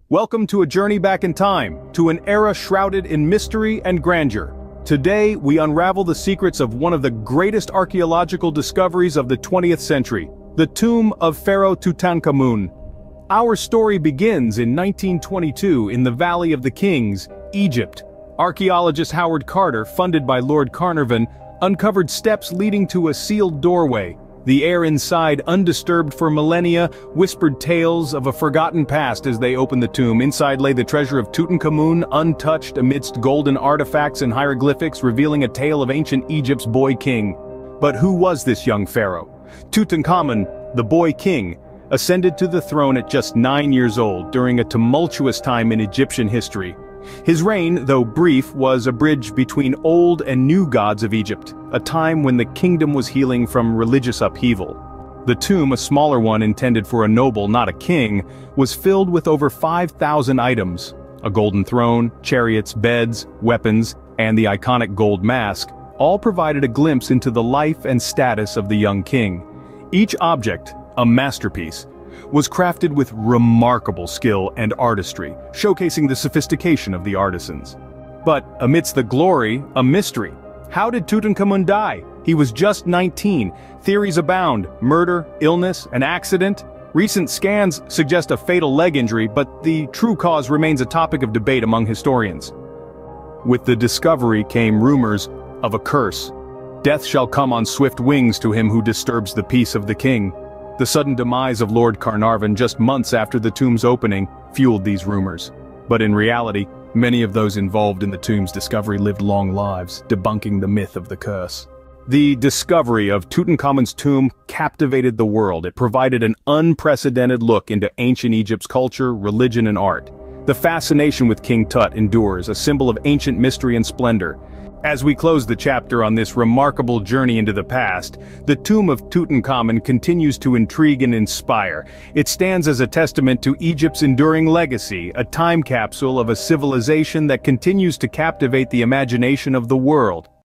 Welcome to a journey back in time, to an era shrouded in mystery and grandeur. Today, we unravel the secrets of one of the greatest archaeological discoveries of the 20th century, the tomb of Pharaoh Tutankhamun. Our story begins in 1922 in the Valley of the Kings, Egypt. Archaeologist Howard Carter, funded by Lord Carnarvon, uncovered steps leading to a sealed doorway. The air inside, undisturbed for millennia, whispered tales of a forgotten past as they opened the tomb. Inside lay the treasure of Tutankhamun, untouched amidst golden artifacts and hieroglyphics, revealing a tale of ancient Egypt's boy king. But who was this young pharaoh? Tutankhamen, the boy king, ascended to the throne at just 9 years old during a tumultuous time in Egyptian history. His reign, though brief, was a bridge between old and new gods of Egypt, a time when the kingdom was healing from religious upheaval. The tomb, a smaller one intended for a noble, not a king, was filled with over 5,000 items. A golden throne, chariots, beds, weapons, and the iconic gold mask, all provided a glimpse into the life and status of the young king. Each object, a masterpiece, was crafted with remarkable skill and artistry, showcasing the sophistication of the artisans. But amidst the glory, a mystery. How did Tutankhamun die? He was just 19. Theories abound: murder, illness, an accident. Recent scans suggest a fatal leg injury, but the true cause remains a topic of debate among historians. With the discovery came rumors of a curse. Death shall come on swift wings to him who disturbs the peace of the king. The sudden demise of Lord Carnarvon just months after the tomb's opening fueled these rumors. But in reality, many of those involved in the tomb's discovery lived long lives, debunking the myth of the curse. The discovery of Tutankhamun's tomb captivated the world. It provided an unprecedented look into ancient Egypt's culture, religion, and art. The fascination with King Tut endures, a symbol of ancient mystery and splendor. As we close the chapter on this remarkable journey into the past, the tomb of Tutankhamen continues to intrigue and inspire. It stands as a testament to Egypt's enduring legacy, a time capsule of a civilization that continues to captivate the imagination of the world.